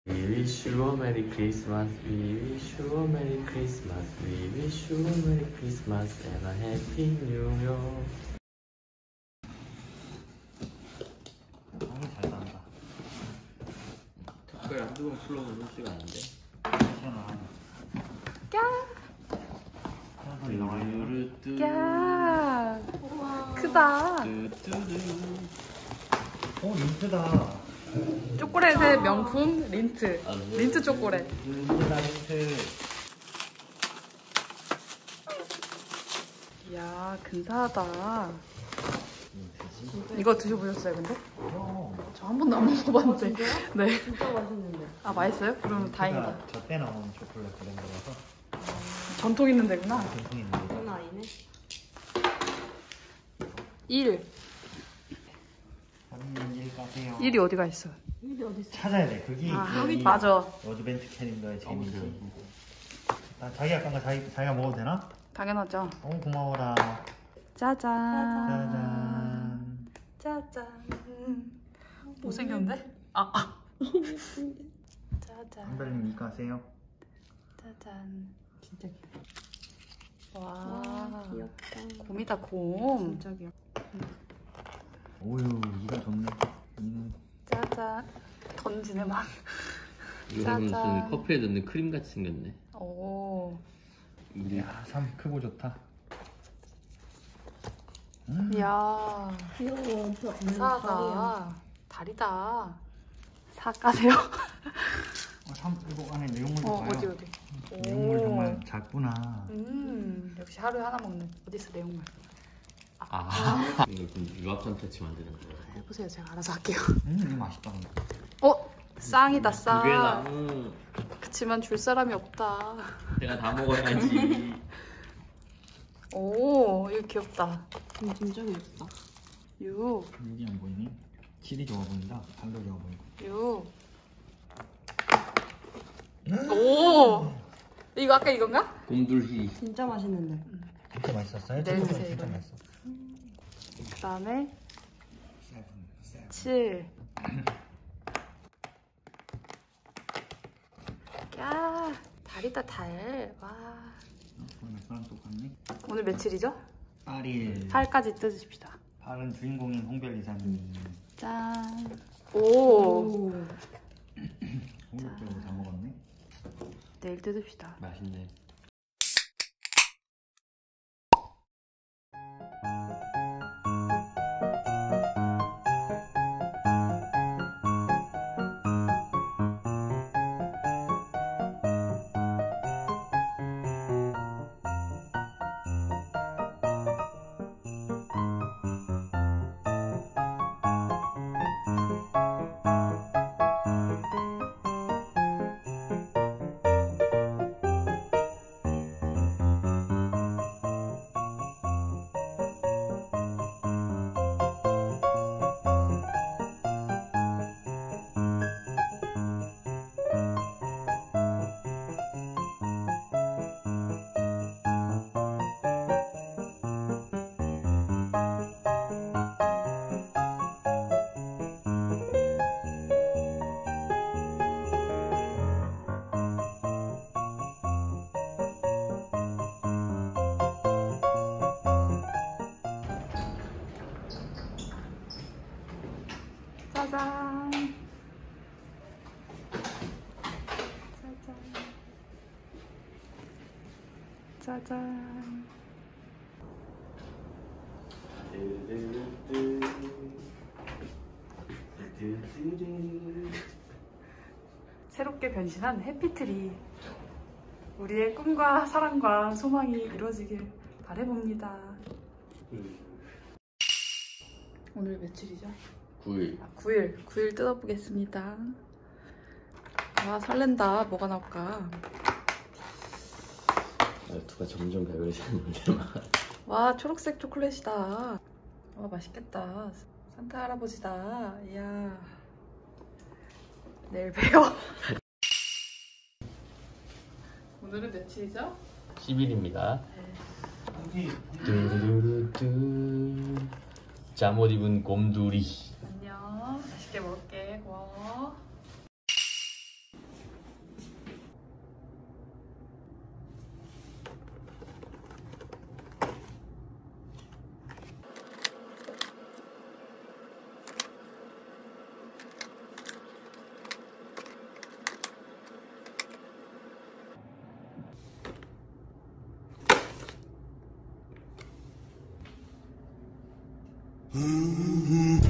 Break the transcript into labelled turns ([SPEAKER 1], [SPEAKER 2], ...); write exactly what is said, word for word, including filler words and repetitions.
[SPEAKER 1] We wish you a Merry Christmas. We wish you a Merry Christmas. We wish you a Merry Christmas and a Happy New Year.
[SPEAKER 2] 너무 잘 나온다.
[SPEAKER 1] 특별 한두 번 풀러본 솜씨가 아닌데.
[SPEAKER 2] 시원하네.
[SPEAKER 3] 야, 크다.
[SPEAKER 2] 오, 린트다.
[SPEAKER 3] 초콜릿의 명품 린트. 린트 초콜릿.
[SPEAKER 2] 린트다, 린트.
[SPEAKER 3] 이야, 근사하다. 이거 드셔보셨어요, 근데? 저 한 번도 안 먹어봤는데. 네.
[SPEAKER 4] 진짜 맛있는데.
[SPEAKER 3] 아, 맛있어요? 그럼 다행이다.
[SPEAKER 2] 저때 나온 초콜릿 브랜드라서
[SPEAKER 3] 전통 있는 데구나.
[SPEAKER 2] 전통 있는 데.
[SPEAKER 4] 장난 아니네.
[SPEAKER 3] 일.
[SPEAKER 2] 언니는 일 가세요.
[SPEAKER 3] 일이 어디가 있어?
[SPEAKER 4] 일이 어디 있어?
[SPEAKER 2] 찾아야 돼. 그게
[SPEAKER 3] 아,
[SPEAKER 2] 이
[SPEAKER 3] 맞아.
[SPEAKER 2] 어드벤트 캘린더의 재미지. 나 자기가 깐거 자기, 자기가 먹어도 되나?
[SPEAKER 3] 당연하죠.
[SPEAKER 2] 너무 고마워라.
[SPEAKER 3] 짜잔.
[SPEAKER 2] 짜잔.
[SPEAKER 3] 짜잔. 못생겼는데? 아, 아. 짜잔.
[SPEAKER 2] 한별님 이 가세요.
[SPEAKER 3] 짜잔.
[SPEAKER 4] 진짜
[SPEAKER 3] 와.
[SPEAKER 4] 와, 귀엽다.
[SPEAKER 3] 곰이다, 곰.
[SPEAKER 4] 진짜 귀엽다.
[SPEAKER 2] 오유, 이가 좋네. 이는
[SPEAKER 3] 짜잔. 던지네, 막.
[SPEAKER 1] 이거 무슨
[SPEAKER 3] 짜잔.
[SPEAKER 1] 커피에 넣는 크림 같이 생겼네.
[SPEAKER 3] 오.
[SPEAKER 1] 우리
[SPEAKER 2] 야, 삼 크고 좋다.
[SPEAKER 3] 이야.
[SPEAKER 4] 귀여워. 저
[SPEAKER 3] 사가 다리다. 사 까세요?
[SPEAKER 2] 어, 삼 이거 안에 내용물도
[SPEAKER 3] 어,
[SPEAKER 2] 봐요.
[SPEAKER 3] 어디 어디.
[SPEAKER 2] 내용물
[SPEAKER 3] 오.
[SPEAKER 2] 정말 작구나.
[SPEAKER 3] 음, 역시 하루에 하나 먹는. 어디 있어 내용물?
[SPEAKER 1] 아 이거 좀 유압선 패치 만드는 거예요.
[SPEAKER 3] 해보세요. 제가 알아서 할게요.
[SPEAKER 2] 음, 이거 맛있다. 근데.
[SPEAKER 3] 어, 쌍이다 쌍.
[SPEAKER 1] 두개 나무.
[SPEAKER 3] 그치만 줄 사람이 없다.
[SPEAKER 1] 내가 다 먹어야지.
[SPEAKER 3] 오, 이거 귀엽다.
[SPEAKER 4] 음, 진짜 귀엽다.
[SPEAKER 3] 유,
[SPEAKER 2] 여기 안 보이니? 질이 좋아 보인다. 달도 좋아 보이고.
[SPEAKER 3] 유. 오, 이거 아까 이건가?
[SPEAKER 1] 곰돌이.
[SPEAKER 4] 진짜 맛있는데.
[SPEAKER 2] 진짜 맛있었어요?
[SPEAKER 3] 네,
[SPEAKER 2] 친구들
[SPEAKER 3] 드세요,
[SPEAKER 2] 진짜
[SPEAKER 3] 이거는.
[SPEAKER 2] 맛있어.
[SPEAKER 3] 그다음에
[SPEAKER 2] 세븐, 세븐.
[SPEAKER 3] 칠. 야, 달이다 달. 와.
[SPEAKER 2] 오늘 그랑 똑같네.
[SPEAKER 3] 오늘 며칠이죠?
[SPEAKER 2] 팔 일.
[SPEAKER 3] 팔까지 뜯으십시다.
[SPEAKER 2] 팔은 주인공인 홍별 이사님.
[SPEAKER 3] 짠. 오.
[SPEAKER 4] 오.
[SPEAKER 2] 홍별적으로 다 먹었네.
[SPEAKER 3] 내일 뜯읍시다.
[SPEAKER 1] 맛있네.
[SPEAKER 3] 짜잔. 짜잔. 짜잔. 새롭게 변신한 해피트리. 우리의 꿈과 사랑과 소망이 이루어지길 바라봅니다. 오늘 며칠이죠?
[SPEAKER 1] 구 일.
[SPEAKER 3] 아, 구 일. 구 일 뜯어보겠습니다. 와, 설렌다. 뭐가 나올까?
[SPEAKER 1] 말투가 점점 배그해지는데.
[SPEAKER 3] 와, 초록색 초콜릿이다. 와, 맛있겠다. 산타 할아버지다. 이야. 내일 봬요. 오늘은 며칠이죠?
[SPEAKER 1] 십 일입니다.
[SPEAKER 3] 네.
[SPEAKER 1] 뚜루루뚜. 잠옷 입은 곰돌이.
[SPEAKER 3] 안녕. 맛있게 먹을게. 고마워.
[SPEAKER 5] Mm-hmm.